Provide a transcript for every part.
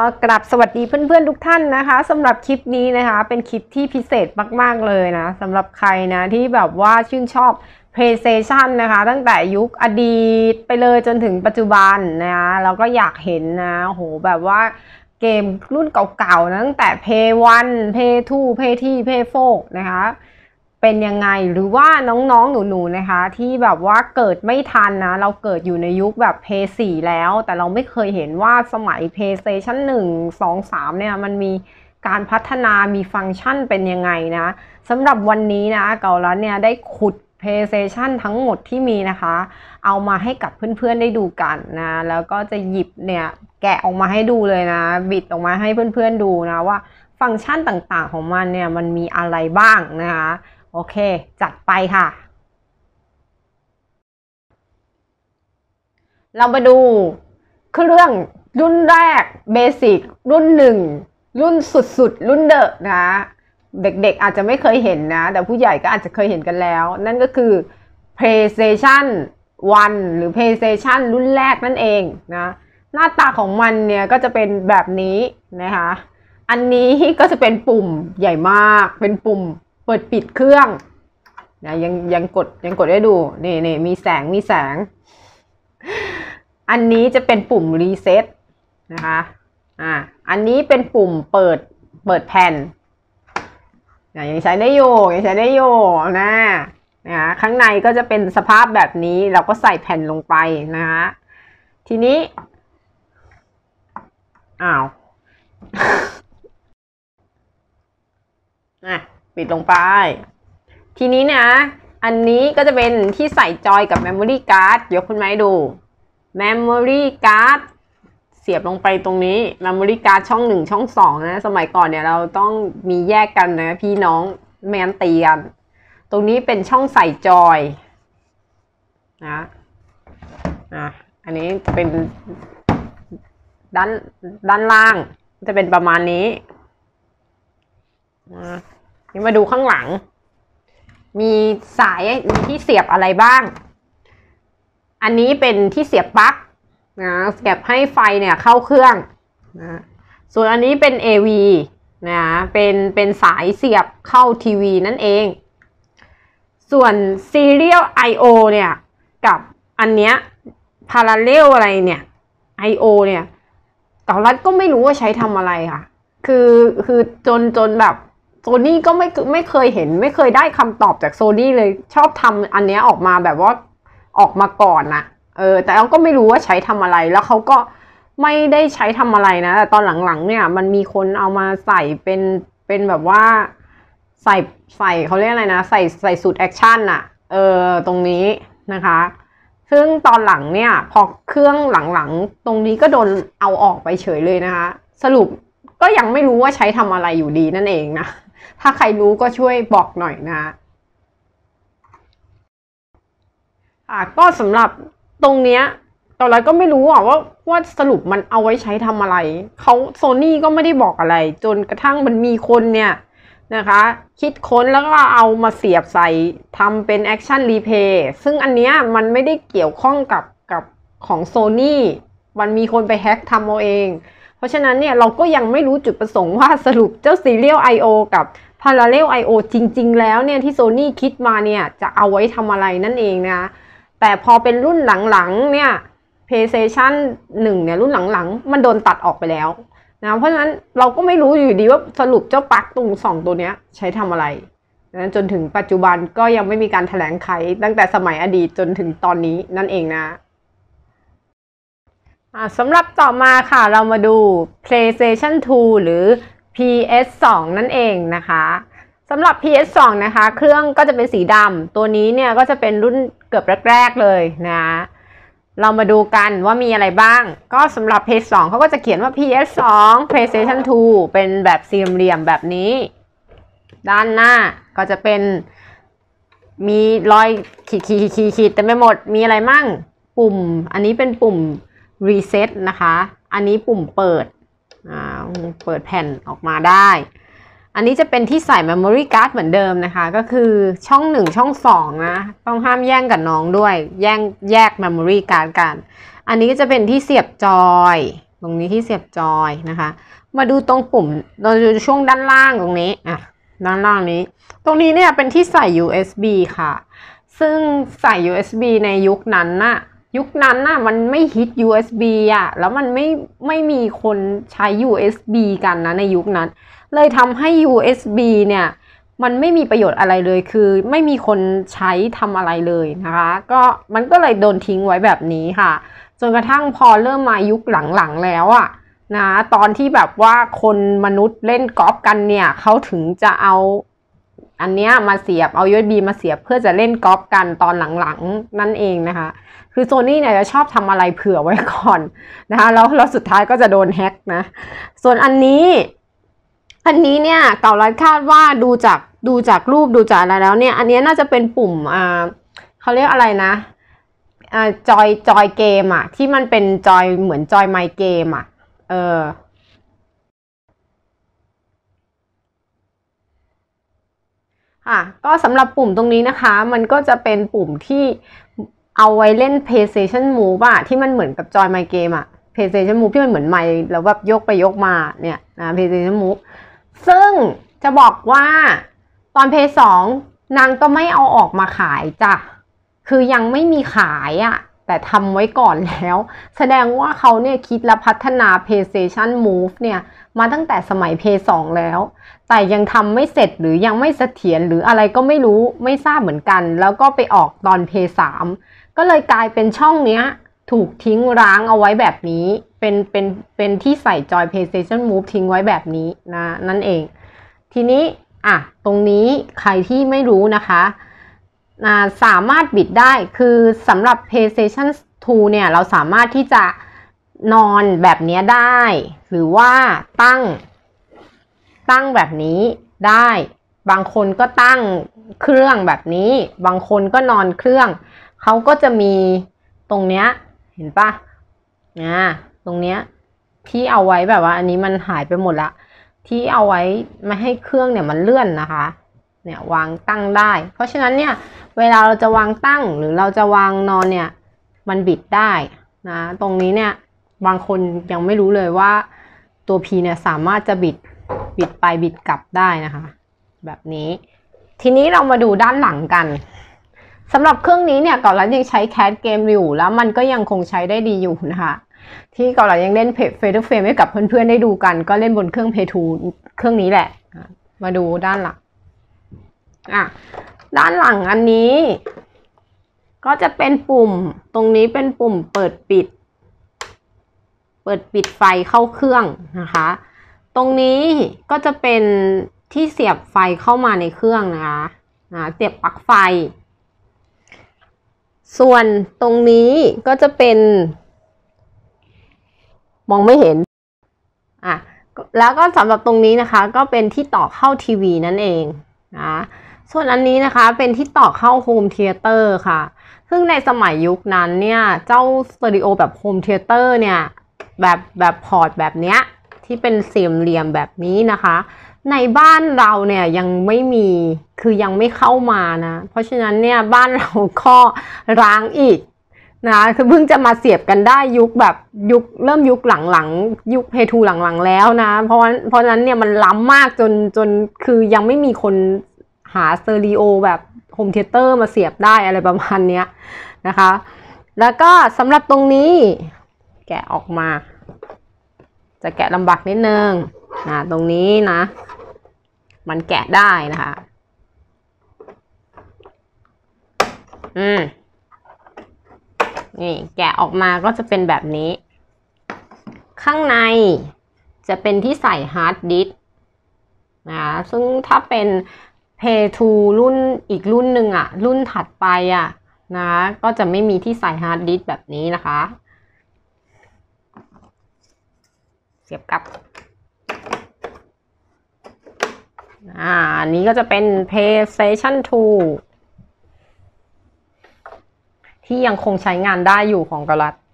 กราบสวัสดีเพื่อนๆทุกท่านนะคะสำหรับคลิปนี้นะคะเป็นคลิปที่พิเศษมากๆเลยนะสำหรับใครนะที่แบบว่าชื่นชอบ PlayStation นะคะตั้งแต่ยุคอดีตไปเลยจนถึงปัจจุบันนะเราก็อยากเห็นนะโหแบบว่าเกมรุ่นเก่าๆนะตั้งแต่ Play 1 Play 2 Play 3 Play 4นะคะเป็นยังไงหรือว่าน้องๆหนูๆนะคะที่แบบว่าเกิดไม่ทันนะเราเกิดอยู่ในยุคแบบ Play 4แล้วแต่เราไม่เคยเห็นว่าสมัย PlayStation 1 2 3เนี่ยมันมีการพัฒนามีฟังก์ชันเป็นยังไงนะสำหรับวันนี้นะเกาลัดเนี่ยได้ขุด PlayStation ทั้งหมดที่มีนะคะเอามาให้กับเพื่อนๆได้ดูกันนะแล้วก็จะหยิบเนี่ยแกะออกมาให้ดูเลยนะบิดออกมาให้เพื่อนๆดูนะว่าฟังก์ชันต่างๆของมันเนี่ยมันมีอะไรบ้างนะคะโอเคจัดไปค่ะเรามาดูเครื่องรุ่นแรกเบสิกรุ่น1รุ่นสุดๆรุ่นเดอะนะเด็กๆอาจจะไม่เคยเห็นนะแต่ผู้ใหญ่ก็อาจจะเคยเห็นกันแล้วนั่นก็คือ PlayStation 1 หรือ PlayStation รุ่นแรกนั่นเองนะหน้าตาของมันเนี่ยก็จะเป็นแบบนี้นะคะอันนี้ก็จะเป็นปุ่มใหญ่มากเป็นปุ่มเปิดปิดเครื่องนะยังกดได้ดูนี่มีแสงอันนี้จะเป็นปุ่มรีเซ็ตนะคะอันนี้เป็นปุ่มเปิดแผ่นยังใช้ได้อยู่นะคะข้างในก็จะเป็นสภาพแบบนี้เราก็ใส่แผ่นลงไปนะคะทีนี้ปิดลงไปทีนี้นะอันนี้ก็จะเป็นที่ใส่จอยกับ Memory Card ยกขึ้นมาให้ดู Memory Card เสียบลงไปตรงนี้ Memory Card ช่อง1ช่อง2นะสมัยก่อนเนี่ยเราต้องมีแยกกันนะพี่น้องไม่งั้นตีกันตรงนี้เป็นช่องใส่จอยนะอันนี้เป็นด้านล่างจะเป็นประมาณนี้นี่มาดูข้างหลังมีสายมีที่เสียบอะไรบ้างอันนี้เป็นที่เสียบปลั๊กนะเสียบให้ไฟเนี่ยเข้าเครื่องนะส่วนอันนี้เป็น AV นะเป็นสายเสียบเข้าทีวีนั่นเองส่วน Serial I/O เนี่ยกับอันเนี้ย Parallel อะไรเนี่ย I/O เนี่ยเกาลัดก็ไม่รู้ว่าใช้ทำอะไรค่ะคือจนแบบโซนี่ก็ไม่เคยเห็นไม่เคยได้คำตอบจากโซนี่เลยชอบทำอันเนี้ยออกมาแบบว่าออกมาก่อนนะแต่เราก็ไม่รู้ว่าใช้ทำอะไรแล้วเขาก็ไม่ได้ใช้ทำอะไรนะแต่ตอนหลังๆเนี่ยมันมีคนเอามาใส่เป็นแบบว่าใส่เขาเรียกอะไรนะใส่สูตรแอคชั่นอะตรงนี้นะคะซึ่งตอนหลังเนี่ยพอเครื่องหลังๆตรงนี้ก็โดนเอาออกไปเฉยเลยนะคะสรุปก็ยังไม่รู้ว่าใช้ทำอะไรอยู่ดีนั่นเองนะถ้าใครรู้ก็ช่วยบอกหน่อยนะก็สำหรับตรงเนี้ยตอนแรกก็ไม่รู้ว่าสรุปมันเอาไว้ใช้ทำอะไรโซนี่ก็ไม่ได้บอกอะไรจนกระทั่งมันมีคนเนี่ยนะคะคิดค้นแล้วก็เอามาเสียบใส่ทำเป็นแอคชั่นรีเพย์ซึ่งอันเนี้ยมันไม่ได้เกี่ยวข้องกับของโซนี่มันมีคนไปแฮ็กทำเอาเองเพราะฉะนั้นเนี่ยเราก็ยังไม่รู้จุดประสงค์ว่าสรุปเจ้า Serial I/O กับ Parallel I/O จริงๆแล้วเนี่ยที่ Sony คิดมาเนี่ยจะเอาไว้ทำอะไรนั่นเองนะแต่พอเป็นรุ่นหลังๆเนี่ย PlayStation 1เนี่ยรุ่นหลังๆมันโดนตัดออกไปแล้วนะเพราะฉะนั้นเราก็ไม่รู้อยู่ดีว่าสรุปเจ้าปลั๊กตรง2ตัวเนี้ยใช้ทำอะไรนะจนถึงปัจจุบันก็ยังไม่มีการแถลงไขตั้งแต่สมัยอดีตจนถึงตอนนี้นั่นเองนะสำหรับต่อมาค่ะเรามาดู PlayStation 2 หรือ PS2 นั่นเองนะคะสำหรับ PS2 นะคะเครื่องก็จะเป็นสีดำตัวนี้เนี่ยก็จะเป็นรุ่นเกือบแรกๆเลยนะเรามาดูกันว่ามีอะไรบ้างก็สำหรับ PS2 เขาก็จะเขียนว่า PS2 PlayStation 2 เป็นแบบสี่เหลี่ยมแบบนี้ด้านหน้าก็จะเป็นมีรอยขีดเต็มไปหมดมีอะไรมั่งปุ่มอันนี้เป็นปุ่มreset นะคะอันนี้ปุ่มเปิดแผ่นออกมาได้อันนี้จะเป็นที่ใส่ memory card เหมือนเดิมนะคะก็คือช่อง1ช่อง2นะต้องห้ามแย่งกับน้องด้วยแยก memory card กันอันนี้ก็จะเป็นที่เสียบจอยตรงนี้ที่เสียบจอยนะคะมาดูตรงปุ่มเราดูช่วงด้านล่างตรงนี้ด้านล่างนี้ตรงนี้เนี่ยเป็นที่ใส่ USB ค่ะซึ่งใส่ USB ในยุคนั้นน่ะมันไม่ฮิต USB แล้วมันไม่มีคนใช้ USB กันนะในยุคนั้นเลยทำให้ USB เนี่ยมันไม่มีประโยชน์อะไรเลยคือไม่มีคนใช้ทำอะไรเลยนะคะก็มันก็เลยโดนทิ้งไว้แบบนี้ค่ะจนกระทั่งพอเริ่มมายุคหลังๆแล้วนะตอนที่แบบว่าคนมนุษย์เล่นกอล์ฟกันเนี่ยเขาถึงจะเอาอันเนี้ยมาเสียบเอา USB มาเสียบเพื่อจะเล่นกอล์ฟกันตอนหลังๆนั่นเองนะคะคือโซนี่เนี่ยจะชอบทำอะไรเผื่อไว้ก่อนนะคะแล้วสุดท้ายก็จะโดนแฮ็กนะส่วนอันนี้เนี่ยเก่ารัดคาดว่าดูจากรูปดูจากอะไรแล้วเนี่ยอันนี้น่าจะเป็นปุ่มเขาเรียกอะไรนะจอยเกมที่มันเป็นจอยเหมือนจอยไมค์เกมก็สำหรับปุ่มตรงนี้นะคะมันก็จะเป็นปุ่มที่เอาไว้เล่น PlayStation Move ที่มันเหมือนกับจอยไมค์เกมPlayStation Move ที่มันเหมือนไมค์แล้วแบบยกไปยกมาเนี่ยนะ PlayStation Move ซึ่งจะบอกว่าตอน Play 2นางก็ไม่เอาออกมาขายจ้ะคือยังไม่มีขายแต่ทำไว้ก่อนแล้วแสดงว่าเขาเนี่ยคิดและพัฒนา PlayStation Move เนี่ยมาตั้งแต่สมัย Play 2แล้วแต่ยังทำไม่เสร็จหรือยังไม่เสถียรหรืออะไรก็ไม่รู้ไม่ทราบเหมือนกันแล้วก็ไปออกตอน Play 3ก็เลยกลายเป็นช่องเนี้ยถูกทิ้งร้างเอาไว้แบบนี้เป็นที่ใส่จอย PlayStation Move ทิ้งไว้แบบนี้นะนั่นเองทีนี้ตรงนี้ใครที่ไม่รู้นะคะสามารถบิดได้คือสำหรับ PlayStation 2 เนี่ยเราสามารถที่จะนอนแบบนี้ได้หรือว่าตั้งแบบนี้ได้บางคนก็ตั้งเครื่องแบบนี้บางคนก็นอนเครื่องเขาก็จะมีตรงเนี้ยเห็นปะตรงเนี้ยที่เอาไว้แบบว่าอันนี้มันหายไปหมดละที่เอาไว้ไม่ให้เครื่องเนี่ยมันเลื่อนนะคะเนี่ยวางตั้งได้เพราะฉะนั้นเนี่ยเวลาเราจะวางตั้งหรือเราจะวางนอนเนี่ยมันบิดได้นะตรงนี้เนี่ยบางคนยังไม่รู้เลยว่าตัว P เนี่ยสามารถจะบิดไปบิดกลับได้นะคะแบบนี้ทีนี้เรามาดูด้านหลังกันสำหรับเครื่องนี้เนี่ยก่อนแล้วยังใช้แคสเกมอยู่แล้วมันก็ยังคงใช้ได้ดีอยู่นะคะที่ก่อนเรายังเล่นเฟเธอร์เฟรมให้กับเพื่อนๆได้ดูกันก็เล่นบนเครื่อง Play 2 เครื่องนี้แหละมาดูด้านหลังด้านหลังอันนี้ก็จะเป็นปุ่มตรงนี้เป็นปุ่มเปิดปิดไฟเข้าเครื่องนะคะตรงนี้ก็จะเป็นที่เสียบไฟเข้ามาในเครื่องนะคะเสียบปลั๊กไฟส่วนตรงนี้ก็จะเป็นมองไม่เห็นแล้วก็สำหรับตรงนี้นะคะก็เป็นที่ต่อเข้าทีวีนั่นเองนะส่วนอันนี้นะคะเป็นที่ต่อเข้าโฮมเธียเตอร์ค่ะซึ่งในสมัยยุคนั้นเนี่ยเจ้าสตูดิโอแบบโฮมเธียเตอร์เนี่ยแบบพอร์ตแบบเนี้ยที่เป็นสี่เหลี่ยมแบบนี้นะคะในบ้านเราเนี่ยยังไม่มีคือยังไม่เข้ามานะเพราะฉะนั้นเนี่ยบ้านเราก็ร้างอีกนะคือเพิ่งจะมาเสียบกันได้ยุคเริ่มยุคหลังยุคเพทูหลังๆแล้วนะเพราะฉะนั้นเนี่ยมันล้ำมากจนคือยังไม่มีคนหาสเตอริโอแบบโฮมเธียเตอร์มาเสียบได้อะไรประมาณนี้นะคะแล้วก็สำหรับตรงนี้แกะออกมาจะแกะลำบากนิดนึงตรงนี้นะมันแกะได้นะคะนี่แกะออกมาก็จะเป็นแบบนี้ข้างในจะเป็นที่ใส่ฮาร์ดดิสก์นะซึ่งถ้าเป็น Play 2 รุ่นอีกรุ่นหนึ่งรุ่นถัดไปนะก็จะไม่มีที่ใส่ฮาร์ดดิสก์แบบนี้นะคะเสียบกลับอันนี้ก็จะเป็น PlayStation 2 ที่ยังคงใช้งานได้อยู่ของกรัต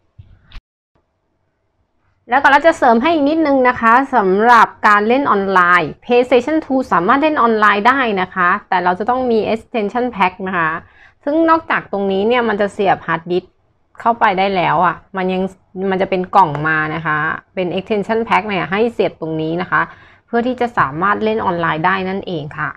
แล้วก็เราจะเสริมให้อีกนิดนึงนะคะสำหรับการเล่นออนไลน์ PlayStation 2 สามารถเล่นออนไลน์ได้นะคะแต่เราจะต้องมี extension pack นะคะซึ่งนอกจากตรงนี้เนี่ยมันจะเสียบฮาร์ดดิสก์เข้าไปได้แล้วอ่ะมันจะเป็นกล่องมานะคะเป็น extension pack เนี่ยให้เสียบตรงนี้นะคะเพื่อที่จะสามารถเล่นออนไลน์ได้นั่นเองค่ะ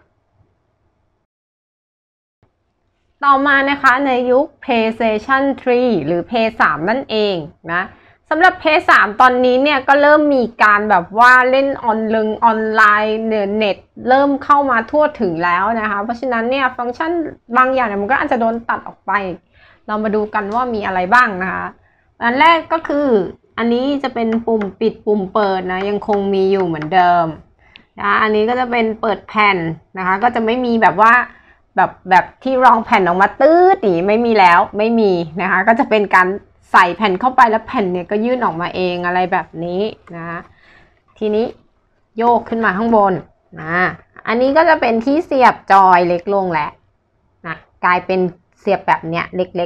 ต่อมานะคะในยุค PlayStation 3 หรือ Play 3 นั่นเองนะสำหรับ Play 3 ตอนนี้เนี่ยก็เริ่มมีการแบบว่าเล่นออนไลน์เน็ตเริ่มเข้ามาทั่วถึงแล้วนะคะเพราะฉะนั้นเนี่ยฟังก์ชันบางอย่างเนี่ยมันก็อาจจะโดนตัดออกไปเรามาดูกันว่ามีอะไรบ้างนะคะอันแรกก็คืออันนี้จะเป็นปุ่มปิดปุ่มเปิดนะยังคงมีอยู่เหมือนเดิมนะอันนี้ก็จะเป็นเปิดแผ่นนะคะก็จะไม่มีแบบว่าแบบที่รองแผ่นออกมาตื้อนี่ไม่มีแล้วไม่มีนะคะก็จะเป็นการใส่แผ่นเข้าไปแล้วแผ่นเนี่ยก็ยื่นออกมาเองอะไรแบบนี้นะทีนี้โยกขึ้นมาข้างบนนะอันนี้ก็จะเป็นที่เสียบจอยเล็กลงแล้วนะกลายเป็นเสียบแบบเนี้ยเล็ก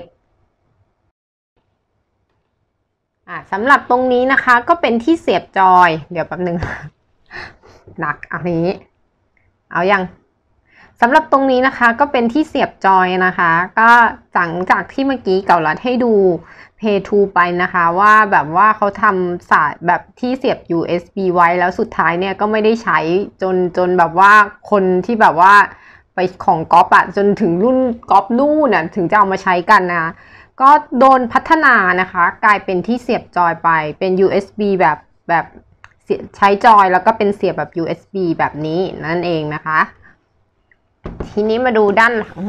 ๆสำหรับตรงนี้นะคะก็เป็นที่เสียบจอยเดี๋ยวแป๊บนึงหนักอันนี้เอายังสำหรับตรงนี้นะคะก็เป็นที่เสียบจอยนะคะก็หลังจากที่เมื่อกี้เก่าลัดให้ดู Play 2 ไปนะคะว่าแบบว่าเขาทำสายแบบที่เสียบ USB ไว้แล้วสุดท้ายเนี่ยก็ไม่ได้ใช้จนแบบว่าคนที่แบบว่าไปของก๊อปอะจนถึงรุ่นก๊อปนู่นน่ะถึงจะเอามาใช้กันนะก็โดนพัฒนานะคะกลายเป็นที่เสียบจอยไปเป็น USB แบบใช้จอยแล้วก็เป็นเสียบแบบ USB แบบนี้นั่นเองนะคะทีนี้มาดูด้านหลัง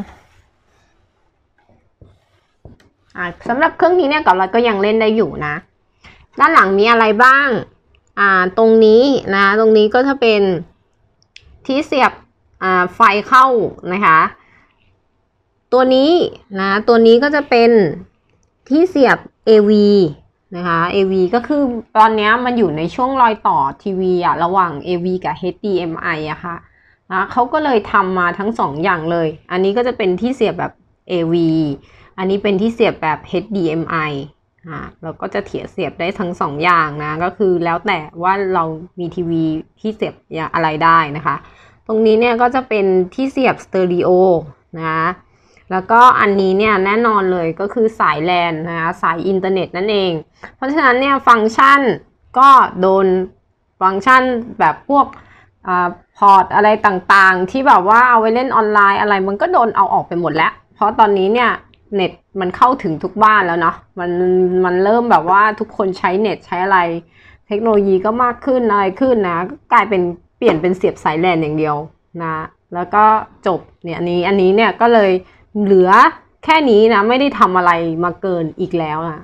สำหรับเครื่องนี้เนี่ยเราก็ยังเล่นได้อยู่นะด้านหลังมีอะไรบ้างตรงนี้นะตรงนี้ก็จะเป็นที่เสียบไฟเข้านะคะตัวนี้นะตัวนี้ก็จะเป็นที่เสียบ AV นะคะ AV ก็คือตอนนี้มันอยู่ในช่วงรอยต่อทีวีระหว่าง AV กับ HDMI อะค่ะนะเขาก็เลยทำมาทั้ง2 อย่างเลยอันนี้ก็จะเป็นที่เสียบแบบ AV อันนี้เป็นที่เสียบแบบ HDMI เราก็จะเสียบได้ทั้ง2 อย่างนะก็คือแล้วแต่ว่าเรามีทีวีที่เสียบอะไรได้นะคะตรงนี้เนี่ยก็จะเป็นที่เสียบสเตอริโอนะแล้วก็อันนี้เนี่ยแน่นอนเลยก็คือสายแลนนะคะสายอินเทอร์เน็ตนั่นเองเพราะฉะนั้นเนี่ยฟังก์ชันก็โดนฟังก์ชันแบบพวกพอร์ตอะไรต่างๆที่แบบว่าเอาไว้เล่นออนไลน์อะไรมันก็โดนเอาออกไปหมดแล้วเพราะตอนนี้เนี่ยเน็ตมันเข้าถึงทุกบ้านแล้วเนาะมันเริ่มแบบว่าทุกคนใช้เน็ตใช้อะไรเทคโนโลยีก็มากขึ้นอะไรขึ้นนะกลายเป็นเปลี่ยนเป็นเสียบสายแลนอย่างเดียวนะแล้วก็จบเนี่ยอันนี้เนี่ยก็เลยเหลือแค่นี้นะไม่ได้ทำอะไรมาเกินอีกแล้วนะ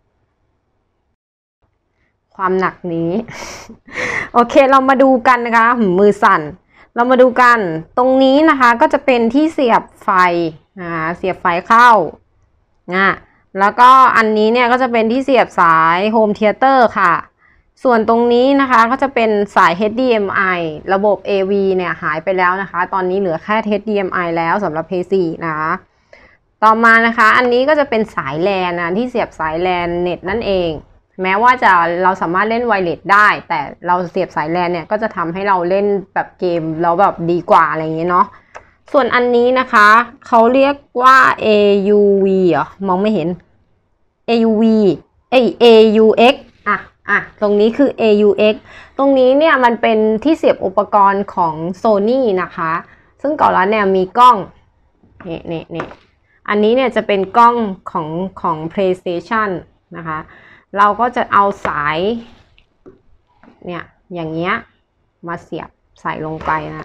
ความหนักนี้ โอเคเรามาดูกันนะคะมือสั่นเรามาดูกันตรงนี้นะคะก็จะเป็นที่เสียบไฟเสียบไฟเข้าแล้วก็อันนี้เนี่ยก็จะเป็นที่เสียบสายโฮมเธียเตอร์ค่ะส่วนตรงนี้นะคะก็จะเป็นสาย HDMI ระบบ AV เนี่ยหายไปแล้วนะคะตอนนี้เหลือแค่ HDMI แล้วสำหรับ Play 4 นะคะต่อมานะคะอันนี้ก็จะเป็นสายแลนนะที่เสียบสายแลนเน็ตนั่นเองแม้ว่าเราสามารถเล่นไวเลสได้แต่เราเสียบสายแลนเนี่ยก็จะทำให้เราเล่นแบบเกมแล้วแบบดีกว่าอะไรอย่างเงี้ยเนาะส่วนอันนี้นะคะเขาเรียกว่า AUV มองไม่เห็น AUV AUX ตรงนี้คือ AUX ตรงนี้เนี่ยมันเป็นที่เสียบอุปกรณ์ของ Sony นะคะซึ่งก่อนแล้วเนี่ยมีกล้องนี่อันนี้เนี่ยจะเป็นกล้องของ PlayStation นะคะเราก็จะเอาสายเนี่ยอย่างเงี้ยมาเสียบใส่ลงไปนะ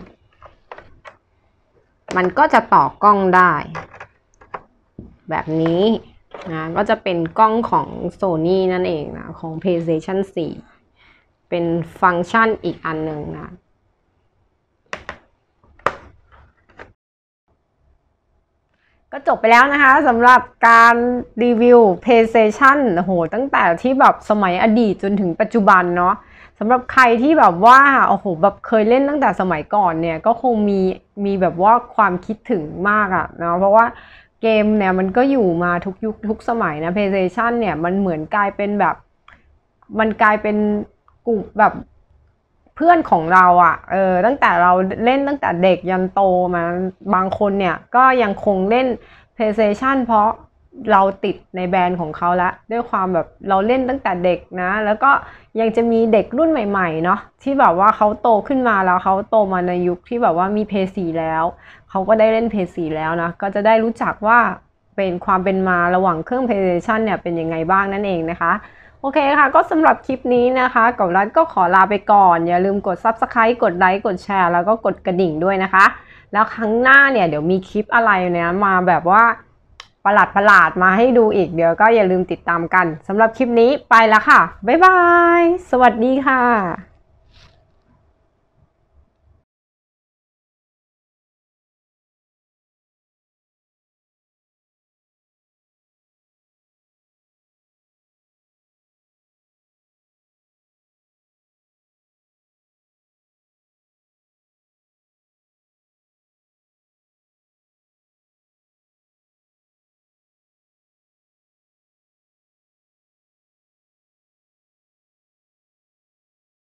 มันก็จะต่อกล้องได้แบบนี้นะก็จะเป็นกล้องของ Sony นั่นเองนะของ PlayStation 4 เป็นฟังก์ชันอีกอันหนึ่งนะก็จบไปแล้วนะคะสำหรับการรีวิว PlayStation โหตั้งแต่ที่แบบสมัยอดีตจนถึงปัจจุบันเนาะสำหรับใครที่แบบว่าโอ้โหแบบเคยเล่นตั้งแต่สมัยก่อนเนี่ยก็คงมีแบบว่าความคิดถึงมากอะเนาะเพราะว่าเกมเนี่ยมันก็อยู่มาทุกยุคทุกสมัยนะ PlayStation เนี่ยมันเหมือนกลายเป็นแบบมันกลายเป็นกลุ่มแบบเพื่อนของเราตั้งแต่เราเล่นตั้งแต่เด็กยันโตมาบางคนเนี่ยก็ยังคงเล่น PlayStation เพราะเราติดในแบรนด์ของเขาแล้วด้วยความแบบเราเล่นตั้งแต่เด็กนะแล้วก็ยังจะมีเด็กรุ่นใหม่ๆเนาะที่แบบว่าเขาโตขึ้นมาแล้วเขาโตมาในยุคที่แบบว่ามีเพย์ซีแล้วเขาก็ได้เล่นเพย์ซีแล้วนะก็จะได้รู้จักว่าเป็นความเป็นมาระหว่างเครื่อง PlayStation เนี่ยเป็นยังไงบ้างนั่นเองนะคะโอเคค่ะก็สำหรับคลิปนี้นะคะกับรัฐก็ขอลาไปก่อนอย่าลืมกด Subscribe กดไลค์กดแชร์แล้วก็กดกระดิ่งด้วยนะคะแล้วครั้งหน้าเนี่ยเดี๋ยวมีคลิปอะไรเนี่ยมาแบบว่าประหลาดมาให้ดูอีกเดี๋ยวก็อย่าลืมติดตามกันสำหรับคลิปนี้ไปแล้วค่ะบ๊ายบายสวัสดีค่ะ